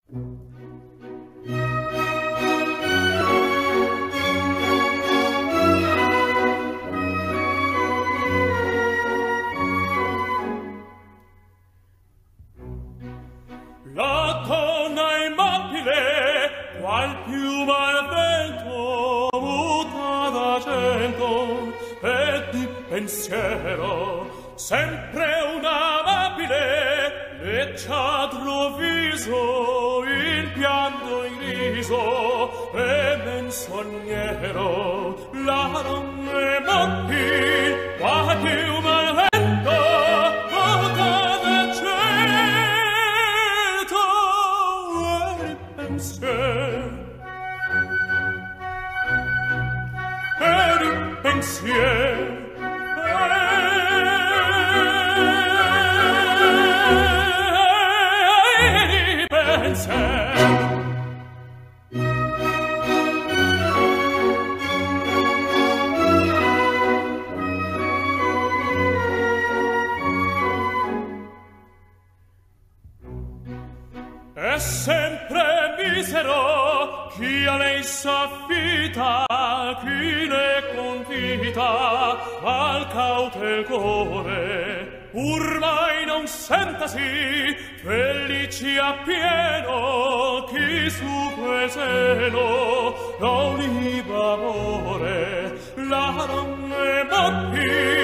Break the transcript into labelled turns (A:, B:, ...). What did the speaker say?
A: La donna immobile, qual piuma al vento, muta d'argento, e di pensiero, sempre un amabile, leggiadro viso, in pianto in riso, e menzognero, la donna immobile, qual piuma al vento, muta pensier è sempre misero chi a lei s'affida, chi ne convita al cautel cuore, pur mai non sentasi felici appieno chi su quel seno non liba amore la donna mobile